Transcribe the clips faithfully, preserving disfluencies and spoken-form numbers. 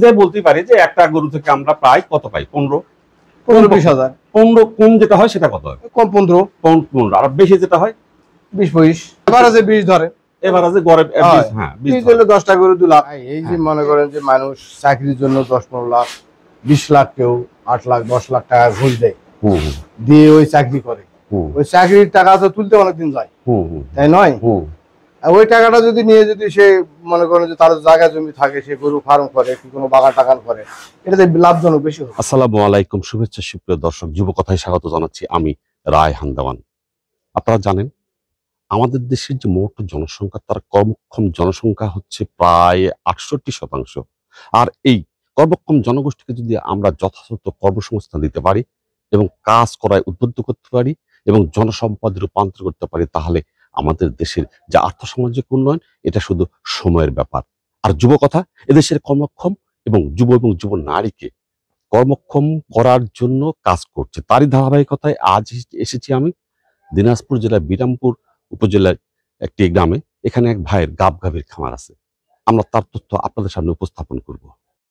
বলতে পারি যে একটা গরু থেকে আমরা প্রায় কত পাই? পনেরো পনেরো বিশ হাজার। পনেরো কম যেটা হয় সেটা কত হয়? কম পনেরো। পনেরো। আর বেশি যেটা হয় বিশ পঁচিশ। এভারেজে বিশ ধরে। এভারেজে গড়ে হ্যাঁ বিশ হলে দশটা গরু দু লাখ। এই যে মনে করেন যে মানুষ চাকরির জন্য দশ পনেরো লাখ, বিশ লাখ, কেউ আট লাখ দশ লাখ টাকা ঘুষ দেয়, দিয়ে ওই চাকরি করে। ওই চাকরির টাকা তো তুলতে অনেকদিন যায়, তাই নয়? ওই টাকাটা যদি নিয়ে যদি সে মনে করেন যে তার জায়গা জমি থাকে, সে গরু ফার্ম করে, কি কোনো বাগান টাগান করে, এটাতে লাভজনক বেশি হবে। আসসালামু আলাইকুম, শুভেচ্ছা সুপ্রিয় দর্শক, যুবকথায় স্বাগত জানাচ্ছি আমি রায়হান দেওয়ান। আপনারা জানেন আমাদের দেশের যে মোট জনসংখ্যা, তার কর্মক্ষম জনসংখ্যা হচ্ছে প্রায় আটষট্টি শতাংশ। আর এই কর্মক্ষম জনগোষ্ঠীকে যদি আমরা যথাযথ কর্মসংস্থান দিতে পারি এবং কাজ করায় উদ্বুদ্ধ করতে পারি এবং জনসম্পদে রূপান্তর করতে পারি, তাহলে আমাদের দেশের যে আর্থসামাজিক উন্নয়ন, এটা শুধু সময়ের ব্যাপার। আর যুবকথা এদেশের কর্মক্ষম এবং যুব এবং যুব নারীকে কর্মক্ষম করার জন্য কাজ করছে। তারই ধারাবাহিকতায় আজ এসেছি আমি দিনাজপুর জেলার বিরামপুর উপজেলার একটি গ্রামে। এখানে এক ভাইয়ের গাব গাভীর খামার আছে। আমরা তার তথ্য আপনাদের সামনে উপস্থাপন করব।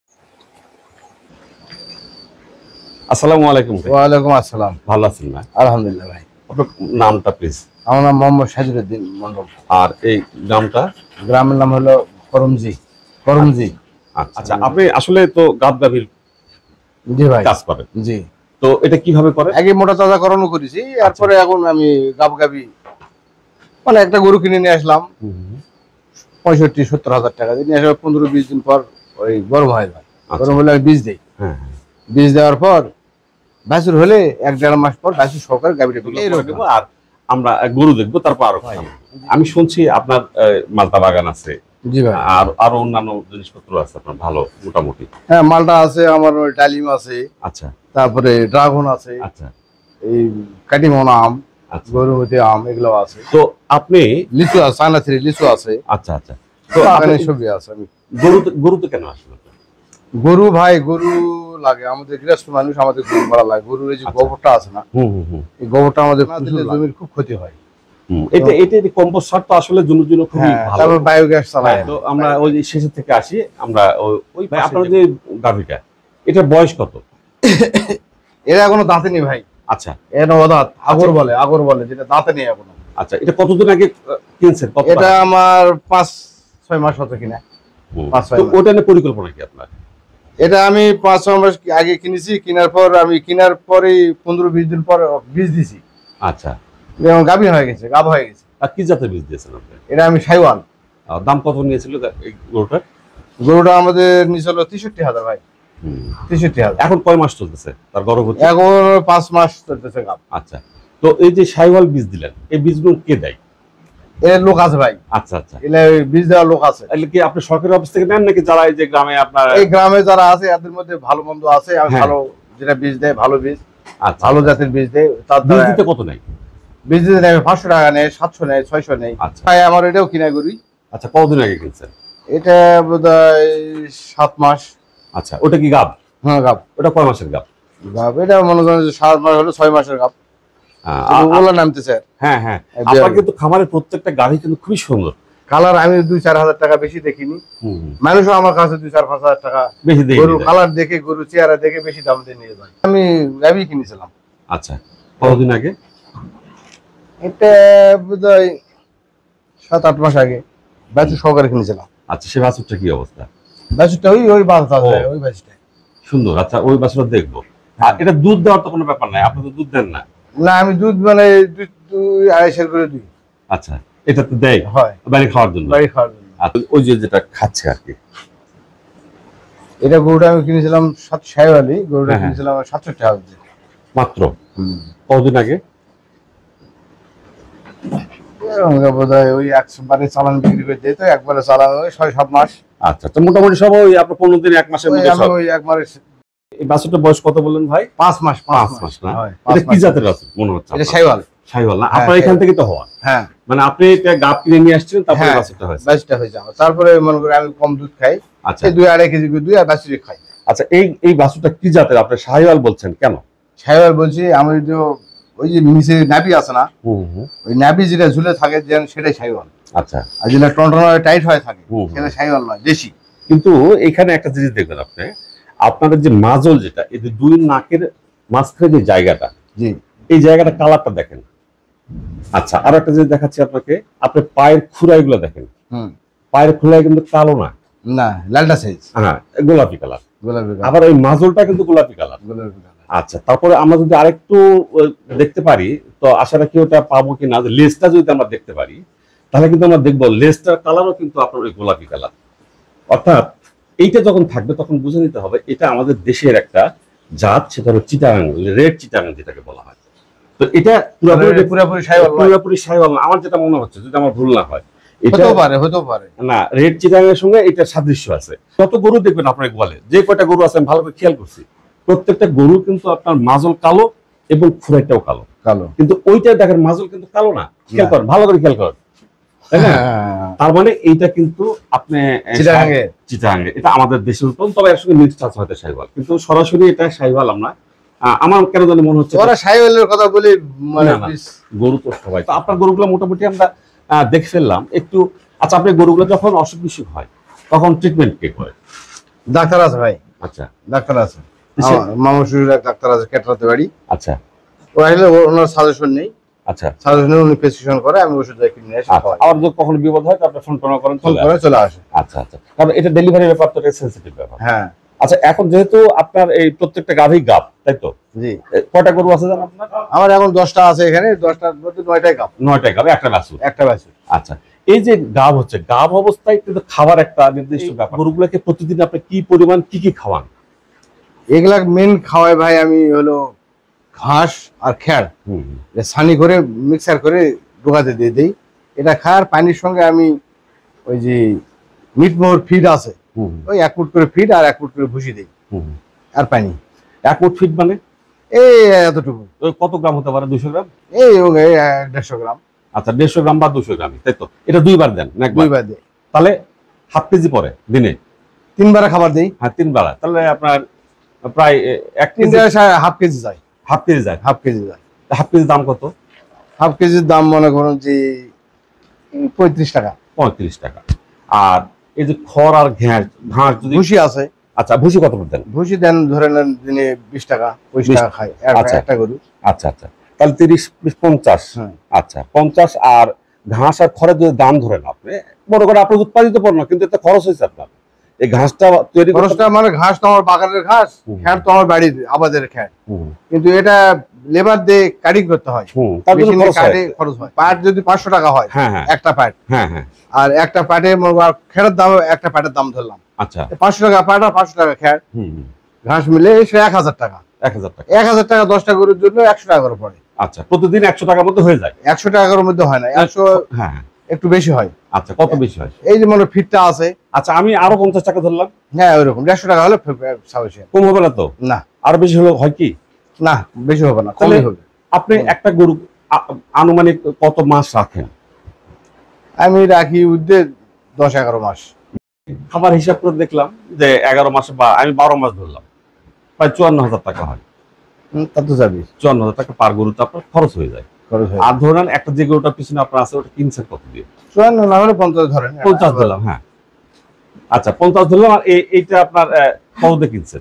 আসসালামু আলাইকুম। ওয়ালাইকুম আসসালাম। ভালো আছেন না? আলহামদুলিল্লাহ ভাই। আপনার নামটা প্লিজ? আমার নাম মোহাম্মদ সাজিরউদ্দিন মন্ডল। আর এই গ্রামটা? গ্রামের নাম হলো করমজি। করমজি। আচ্ছা, আপনি আসলে তো গাব গাভীর জি ভাই কাজ করেন? জি। তো এটা কিভাবে করে? আগে মোটা তাজাকরণও করেছি, তারপরে এখন আমি গাব গাভী মানে একটা গরু কিনে নিয়ে আসলাম পঁয়ষট্টি সত্তর হাজার টাকা দিয়ে নিয়ে আসলে পনেরো বিশ দিন পর ওই গরম হয়ে যায়। গরম হলে আমি বীজ দিই। বীজ দেওয়ার পর বাছুর হলে এক দেড় মাস পর বাছুর সহকারে গাভীটা দেবো। আর আমরা গরু দেখবো, তারপর আরো আমি শুনছি আপনার মালটা বাগান আছে। জি ভাই। আর আরো অন্যান্য জিনিসপত্র আছে আপনার ভালো মোটামুটি? হ্যাঁ, মালটা আছে, আমার ওই ডালিম আছে। আচ্ছা। তারপরে ড্রাগন আছে। আচ্ছা। এই কাটিমোনা আম, গরুমতি আম, এগুলো আছে। তো আপনি লিচু আছে, চায়না থ্রি লিচু আছে। আচ্ছা আচ্ছা। তো বাগানে সবজি আছে। আমি গরু গরুতে কেন আসলে? গরু ভাই, গরু লাগে আমাদের গৃহস্থ মানুষ, আমাদের গরু ভালো লাগে। গরুর এই যে গোবরটা আছে না, এই গোবরটা আমাদের জমির খুব ক্ষতি হয়। এটা এটা কম্পোস্ট সার তো আসলে জমির জন্য খুবই ভালো। তারপর বায়োগ্যাস চালায়। তো আমরা ওই শেষের থেকে আসি, আমরা ওই আপনার যে গাভীটা, এটা বয়স কত? এরা এখনো দাঁতে নেই ভাই। আচ্ছা। এটা অদাঁত, আগর বলে, আগর বলে, যেটা দাঁতে নেই এখনো। আচ্ছা, এটা কতদিন আগে কিনছেন? এটা আমার পাঁচ ছয় মাস হতো কিনা। পাঁচ ছয়। ওটা নিয়ে পরিকল্পনা কি আপনার? এটা আমি পাঁচ ছয় মাস আগে কিনেছি। কেনার পর আমি কেনার পরেই পনেরো বিশ দিন পর বীজ দিছি। আচ্ছা। গাভী হয়ে গেছে, গাভ হয়ে গেছে। আর কি জাতের বীজ দিয়েছেন আপনি? এটা আমি সাইওয়াল। দাম কত নিয়েছিল এই গরুটার? গরুটা আমাদের নিয়েছিল তেষট্টি হাজার ভাই। তেষট্টি হাজার। এখন কয় মাস চলতেছে তার গর্ভবতী? এখন পাঁচ মাস চলতেছে গাভ। আচ্ছা। তো এই যে সাইওয়াল বীজ দিলেন, এই বীজগুলো কে দেয়? এর লোক আছে ভাই। আচ্ছা আচ্ছা। এলে বীজ দেওয়ার লোক আছে। এলে কি আপনি সরকারি অফিস থেকে নেন নাকি যারা এই যে গ্রামে আপনার? এই গ্রামে যারা আছে এদের মধ্যে ভালো মন্দ আছে, আর ভালো যেটা বীজ দেয়, ভালো বীজ, ভালো জাতের বীজ দেয়। তার বীজ দিতে কত নেয়? বীজ দিতে নেয় পাঁচশো টাকা নেয়, সাতশো নেয়, ছয়শো নেয়। আচ্ছা। আমার এটাও কিনা করি। আচ্ছা, কতদিন আগে কিনছেন? এটা বোধহয় সাত মাস। আচ্ছা, ওটা কি গাব? হ্যাঁ গাব। ওটা কয় মাসের গাব? গাব এটা মনে করেন যে সাত মাস হলো ছয় মাসের গাব। ওগুলো নামতেছে। হ্যাঁ হ্যাঁ। আপনার কিন্তু খামারের প্রত্যেকটা গাভী কিন্তু খুবই সুন্দর। কালার আমি দুই চার হাজার টাকা বেশি দেখিনি, মানুষও আমার কাছে দুই চার পাঁচ হাজার টাকা বেশি দেয়। গরু কালার দেখে, গরু চেহারা দেখে বেশি দাম দিয়ে নিয়ে যায়। আমি গাভী কিনেছিলাম। আচ্ছা, কতদিন আগে? এটা বোধহয় সাত আট মাস আগে বাছুর সহকারে কিনেছিলাম। আচ্ছা, সে বাছুরটা কি অবস্থা? বাছুরটা ওই ওই বাছুরটা ওই বাছুরটা সুন্দর। আচ্ছা, ওই বাছুরটা দেখবো। আর এটা দুধ দেওয়ার তো কোনো ব্যাপার নাই, আপনি তো দুধ দেন না? না, আমি দুধ মানে দুই আড়াইশের করে দিই। আচ্ছা, এটা তো দেয় হয় বাড়ি খাওয়ার জন্য? বাড়ি খাওয়ার জন্য। ওই যে যেটা খাচ্ছে আর কি, এটা গরুটা আমি কিনেছিলাম সাত সাইওয়ালি। গরুটা কিনেছিলাম সাতষট্টি টাকা মাত্র। কতদিন আগে? বোধহয় ওই একবারে চালান বিক্রি করে দিই, তো একবারে চালান ওই ছয় সাত মাস। আচ্ছা, তো মোটামুটি সব ওই আপনার পনেরো দিন এক মাসের মধ্যে সব? ওই একবারে। এই বাছুরটার বয়স কত বললেন ভাই? পাঁচ মাস। পাঁচ মাস না? এটা কি জাতের বাছুর মনে হচ্ছে? এটা সাইওয়াল। সাইওয়াল না? আপনার এখান থেকে তো হওয়া? হ্যাঁ। মানে আপনি এটা গাব কিনে নিয়ে আসছিলেন, তারপরে বাছুরটা হয়েছে? বাছুরটা হয়েছে আমার। তারপরে মনে করি আমি কম দুধ খাই। আচ্ছা, দুই আড়াই কেজি করে দুই আর বাছুরই খাই। আচ্ছা, এই এই বাছুরটা কি জাতের? আপনি সাইওয়াল বলছেন কেন? সাইওয়াল বলছি আমি যে ওই যে নিচে নাভি আছে না, ওই নাভি যেটা ঝুলে থাকে যেন সেটাই সাইওয়াল। আচ্ছা। আর যেটা টনটন টাইট হয়ে থাকে সেটা সাইওয়াল নয়, দেশি। কিন্তু এখানে একটা জিনিস দেখবেন আপনি, আপনাদের যে মাজল যেটা, এই যে দুই নাকের মাঝখানে যে জায়গাটা, জি এই জায়গাটা কালারটা দেখেন। আচ্ছা, আরো একটা জিনিস দেখাচ্ছি আপনাকে, আপনি পায়ের খুরাইগুলো দেখেন, হুম পায়ের খুরাই কিন্তু কালো না, না লালটা সাইজ হ্যাঁ গোলাপি কালার। গোলাপি আবার ওই মাজলটা কিন্তু গোলাপি কালার। গোলাপি কালার। আচ্ছা, তারপরে আমরা যদি আরেকটু আহ, দেখতে পারি, তো আশা রাখি ওটা পাবো কিনা, যে লেজটা যদি আমরা দেখতে পারি, তাহলে কিন্তু আমরা দেখবো লেজটার কালারও কিন্তু আপনার ওই গোলাপি কালার। অর্থাৎ এইটা যখন থাকবে তখন বুঝে নিতে হবে এটা আমাদের দেশের একটা জাত, সেটা হলো চিটাগাং, রেড চিটাগাং যেটাকে বলা হয়। তো এটা পুরোপুরি পুরোপুরি সাইওয়াল নয়। পুরোপুরি সাইওয়াল না, আমার যেটা মনে হচ্ছে, যদি আমার ভুল না হয়, এটা হতেও পারে হতেও পারে না, রেড চিটাগাং এর সঙ্গে এটা সাদৃশ্য আছে। যত গরু দেখবেন আপনার বলে, যে কয়টা গরু আছে আমি ভালো করে খেয়াল করছি, প্রত্যেকটা গরু কিন্তু আপনার মাজল কালো এবং খুরাইটাও কালো, কালো। কিন্তু ওইটা দেখেন মাজল কিন্তু কালো না, খেয়াল করেন, ভালো করে খেয়াল করেন, তাই না? তার মানে এইটা কিন্তু আপনি চিটাগাঙ্গে চিটাগাঙ্গে এটা আমাদের দেশের উৎপন্ন, তবে এর সঙ্গে মিক্সড আছে হয়তো সাইওয়াল, কিন্তু সরাসরি এটা সাইওয়াল আমরা, আহ, আমার কেন জানি মনে হচ্ছে ওরা সাইওয়ালের কথা বলে মানে না, না, গরু তো সবাই। তো আপনার গরুগুলো মোটামুটি আমরা আহ, দেখে ফেললাম একটু। আচ্ছা, আপনার গরুগুলো যখন অসুখ বিসুখ হয় তখন ট্রিটমেন্ট কে করে? ডাক্তার আছে ভাই, আচ্ছা ডাক্তার আছে, সে- মামা শ্বশুর এক ডাক্তার আছে কেটরাতে বাড়ি। আচ্ছা ও আসলে ওনার সাজেশন নেই, আচ্ছা সাজেশনে উনি প্রেসক্রিপশন করে, আমি ওষুধ কিনে এসে আচ্ছা, খাওয়াই। আবার যদি কখনো বিপদ হয় তো আপনি ফোন টোন করেন, ফোন চলে করে আসে। চলে আসে। আচ্ছা আচ্ছা, কারণ এটা ডেলিভারি ব্যাপার তো সেন্সিটিভ ব্যাপার। হ্যাঁ আচ্ছা, এখন যেহেতু আপনার এই প্রত্যেকটা গাভী গাব, তাই তো? জি, এ, কয়টা গরু আছে জানেন আপনার? আমার এখন দশটা আছে এখানে, দশটার মধ্যে নয়টাই কাপ, নয়টায় গাবে, একটা বাছুর। একটা বাছুর। আচ্ছা, এই যে গাব হচ্ছে, গাব অবস্থায় কিন্তু খাবার একটা নির্দিষ্ট ব্যাপার, গরুগুলোকে প্রতিদিন আপনি কি পরিমাণ কি কি খাওয়ান? এগুলা মেন খাওয়াই ভাই আমি হলো ঘাস আর খ্যাড় হুম ছানি করে মিক্সার করে ডোকাতে দিয়ে দিই। এটা খাওয়ার পানির সঙ্গে আমি ওই যে মিটমোহর ফিড আছে, হুম ওই এক ফুট করে ফিড আর এক ফুট করে ভুসি দিই হুম। আর পানি। এক ফুট ফিট মানে এই এতটুকু, ওই কত গ্রাম হতে পারে? দুশো গ্রাম? এই ও এই এক দেড়শো গ্রাম, আচ্ছা, দেড়শো গ্রাম বা দুশো গ্রাম, তাই তো? এটা দুইবার দেন না একবার? দুইবার দিই, তাহলে হাফ কেজি পরে দিনে? তিনবার খাবার দিই, হ্যাঁ, তিনবার, তাহলে আপনার প্রায় এক কেজি, তিনটা হাফ কেজি যায়, হাফ কেজি যায়। হাফ কেজি যায়। হাফ কেজির দাম কত? হাফ কেজির দাম মনে করুন যে এই পঁয়ত্রিশ টাকা। পঁয়ত্রিশ টাকা। আর এই যে খড় আর ঘাস, ঘাস যদি, ভুসি আছে, আচ্ছা ভুসি কত করে দেন? ভুসি দেন ধরে নেন দিনে বিশ টাকা পঁচিশ বিশ টাকা খায় এক- আচ্ছা। একটা গরু। আচ্ছা আচ্ছা, তাহলে তিরিশ বিশ পঞ্চাশ। হ্যাঁ। আচ্ছা, পঞ্চাশ। আর ঘাস আর খড়ের যদি দাম ধরেন আপনি, মনে করেন আপনার উৎপাদিত পণ্য, কিন্তু এতে খরচ হয়েছে আপনার, এই ঘাসটা তৈরি করতে- খরচটা মানে ঘাস তো আমার বাগানের ঘাস, হুম। খ্যার তো আমার বাড়ির আবাদের খ্যার, হুম কিন্তু এটা লেবার দিয়ে কাটিং করতে হয়, হুম, তার জন্য মেশিনে খরচ হয়। কাটে খরচ হয়। পাট যদি পাঁচশো টাকা হয় হ্যাঁ হ্যাঁ একটা পাট, হ্যাঁ হ্যাঁ। আর একটা পাটে খেরের দাম, একটা পাটের দাম ধরলাম আচ্ছা, পাঁচশো টাকা পাট আর পাঁচশো টাকা খ্যার, হুম হুম, ঘাস মিলে সে এক হাজার টাকা। এক হাজার টাকা। এক হাজার টাকা দশটা গরুর জন্য একশো টাকা করে পড়ে। আচ্ছা, প্রতিদিন একশো টাকার মধ্যে হয়ে যায়? একশো টাকার মধ্যে হয় না, একশো হ্যাঁ হ্যাঁ। একটু বেশি হয়। আচ্ছা, কত বেশি হয়? এই যে মনে ফিটটা আছে, আচ্ছা, আমি আরো পঞ্চাশ টাকা ধরলাম, হ্যাঁ ওইরকম দেড়শো টাকা হলে সাফিসিয়েন্ট। কম হবে না তো? না আরো বেশি হলে হয় কি? না বেশি হবে না, তাহলে কমই হবে। আপনি একটা গরু আ- আনুমানিক কত মাস রাখেন? আমি রাখি উদ্দে দশ এগারো মাস। খাবার হিসাব করে দেখলাম যে এগারো মাসে, বা আমি বারো মাস ধরলাম, প্রায় চুয়ান্ন হাজার টাকা হয়। হুম, তা তো যাবি, চুয়ান্ন হাজার টাকা পার গরুতে আপনার খরচ হয়ে যায়। খরচ হয়। আর ধরেন একটা যে গরুটার পিছনে আপনার আছে, ওটা কিনছেন কত দিয়ে? চুয়ান্ন না হলে পঞ্চাশ ধরেন। পঞ্চাশ ধরলাম, হ্যাঁ। আচ্ছা, পঞ্চাশ ধরলাম। আর এই- এইটা আপনার আহ, কত দিয়ে কিনছেন?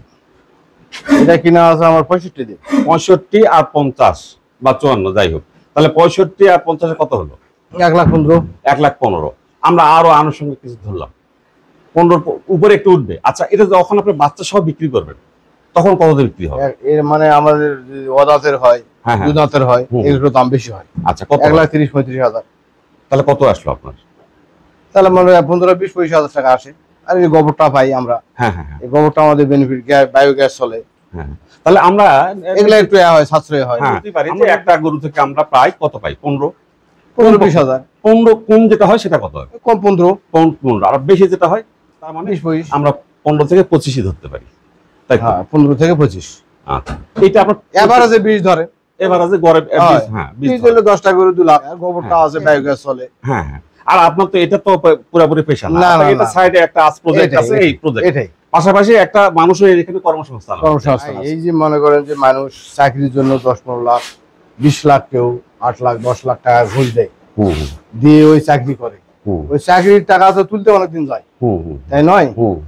এটা কিনা আছে আমার পঁয়ষট্টি দিন। পঁয়ষট্টি আর পঞ্চাশ বা চুয়ান্ন, যাই হোক, তাহলে পঁয়ষট্টি আর পঞ্চাশে কত হলো? এক লাখ পনেরো। এক লাখ পনেরো। আমরা আরো আনুষঙ্গিক কিছু ধরলাম, পনেরোর প- উপরে একটু উঠবে। আচ্ছা, এটা যখন আপনি বাচ্চা সহ বিক্রি করবেন তখন কত দিয়ে বিক্রি হবে? এ- এর মানে আমাদের যে অদাঁতের হয়, হ্যাঁ হ্যাঁ। দুদাঁতের হয়, হুম। এগুলোর দাম বেশি হয়। আচ্ছা, কত? এক লাখ তিরিশ পঁয়ত্রিশ হাজার। তাহলে কত আসলো আপনার? তাহলে মনে হয় পনেরো বিশ পঁচিশ হাজার টাকা আসে। আর এই গোবরটা পাই আমরা, হ্যাঁ হ্যাঁ হ্যাঁ এই গোবরটা আমাদের বেনিফিট, বায়োগ্যাস চলে, হ্যাঁ। তাহলে আমরা এগুলো একটু এ হয়, সাশ্রয় হয়। হ্যাঁ, বলতে পারি যে একটা গরু থেকে আমরা প্রায় কত পাই? পনেরো পনেরো বিশ হাজার, পনেরো কম যেটা হয় সেটা কত হয়? কম পনেরো পন- পনেরো। আর বেশি যেটা হয় তার মানে বিশ পঁচিশ। আমরা পনেরো থেকে পঁচিশই ধরতে পারি, তাই তো? হ্যাঁ পনেরো থেকে পঁচিশ। আচ্ছা, এটা আপনার এভারেজে বিশ ধরে। এভারেজে গড়ে হয়। হ্যাঁ বিশ বিশ ধরে। হলে দশটা গরু দু লাখ, আর গোবরটা হ্যাঁ। আছে, বায়োগ্যাস চলে। হ্যাঁ হ্যাঁ। আর আপনার তো এটা তো প- পুরোপুরি পেশা না, না, আপনার না, এটা না। সাইডে একটা আজ প্রজেক্ট এটাই, আছে, এই প্রজেক্ট এটাই পাশাপাশি একটা মানুষের এখানে কর্মসংস্থান আছে। কর্মসংস্থান আছে। এই যে মনে করেন যে মানুষ চাকরির জন্য দশ পনেরো লাখ বিশ লাখ কেউ আট লাখ দশ লাখ টাকা ঘুষ দেয়, হুম হুম দিয়ে ওই চাকরি করে। হুম ওই চাকরির টাকা তো তুলতে অনেকদিন যায়, হুম হুম তাই নয়? হুম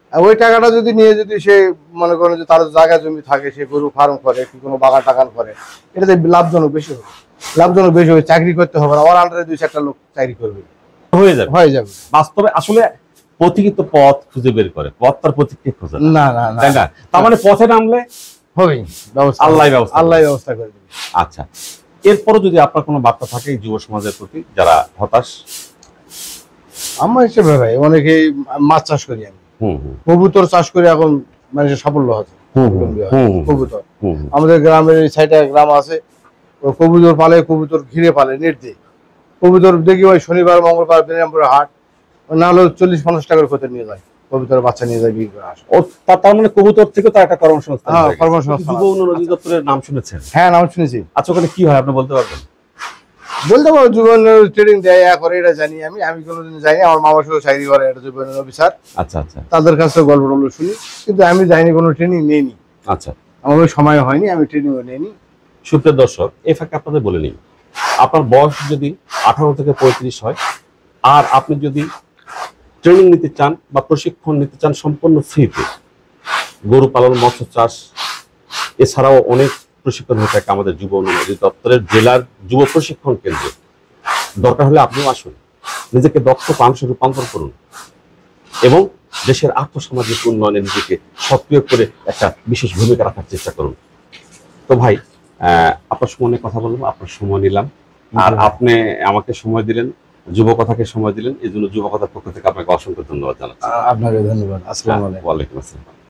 আর ওই টাকাটা যদি নিয়ে যদি সে মনে করেন যে তার জায়গা জমি থাকে, সে গরু ফার্ম করে কি কোনো বাগান টাগান করে, এটাতে লাভজনক বেশি হবে। লাভজনক বেশি হবে, চাকরি করতে হবে না, ওর আন্ডারে দুই চারটা লোক চাকরি করবে, হয়ে যাবে হয়ে যাবে। বাস্তবে আসলে পথিকৃত পথ খুঁজে বের করে, পথ তার পথিককে খোঁজে না, না না না তাই না? তার মানে পথে নামলে হবেই, ব্যবস্থা আল্লাহ ব্যবস্থা আল্লাহ ব্যবস্থা করে দেবে। আচ্ছা, এরপরও যদি আপনার কোনো বার্তা থাকে এই যুব সমাজের প্রতি যারা হতাশ? আমার হিসেবে ভাই অনেকে মাছ চাষ করি আমি, হুম হুম কবুতর চাষ করে এখন মানুষের সাফল্য আছে। হুম হুম হুম হুম কবুতর হুম হুম। আমাদের গ্রামের এই সাইডে গ্রাম আছে, ও কবুতর পালে, কবুতর ঘিরে পালে নেট দিয়ে। কবুতর দেখি ওই শনিবার মঙ্গলবার বেনামপুরে হাট, না হলে চল্লিশ পঞ্চাশ টাকার কোথায় নিয়ে যায়, কবুতরের বাচ্চা নিয়ে যায় বিক্রি করে আসে। ও তা- তার মানে কবুতর থেকে তার একটা কর্মসংস্থান হ্যাঁ, হয়ে গেছে। কর্মসংস্থান যুব উন্নয়ন অধিদপ্তরের নাম শুনেছেন? হ্যাঁ, নাম শুনেছি। আচ্ছা, ওখানে কি হয় আপনি বলতে পারবেন? বলতে পারো জীবন ট্রেনিং দেয়, এ করে, এটা জানি আমি। আমি কোনোদিন যাইনি, আমার মামার সাথে চাকরি করে এটা জীবন অফিসার, আচ্ছা আচ্ছা তাদের কাছে গল্প টল্প শুনি, কিন্তু আমি যাইনি, কোনো ট্রেনিং নেইনি, আচ্ছা। আমার ওই সময় হয়নি, আমি ট্রেনিংও নেইনি। সুপ্রিয় দর্শক, এই ফাঁকে আপনাদের বলে নিই, আপনার বয়স যদি আঠারো থেকে পঁয়ত্রিশ হয় আর আপনি যদি ট্রেনিং নিতে চান বা প্রশিক্ষণ নিতে চান সম্পূর্ণ ফ্রিতে, গরু পালন, মৎস্য চাষ, এছাড়াও অনেক প্রশিক্ষণ হয়ে থাকে আমাদের যুব উন্নয়ন অধিদপ্তরের জেলার যুব প্রশিক্ষণ কেন্দ্রে। দরকার হলে আপনিও আসুন, নিজেকে দক্ষ মানুষে রূপান্তর করুন এবং দেশের আর্থসামাজিক উন্নয়নে নিজেকে সক্রিয় করে একটা বিশেষ ভূমিকা রাখার চেষ্টা করুন। তো ভাই, আহ, আপনার সময় নিয়ে কথা বললাম, আপনার সময় নিলাম, আর আপনি আমাকে সময় দিলেন, যুব কথাকে সময় দিলেন, এই জন্য যুব কথার পক্ষ থেকে আপনাকে অসংখ্য ধন্যবাদ জানাচ্ছি। আপনাকে ধন্যবাদ। আসসালামু আলাইকুম। ওয়ালাইকুম আসসালাম।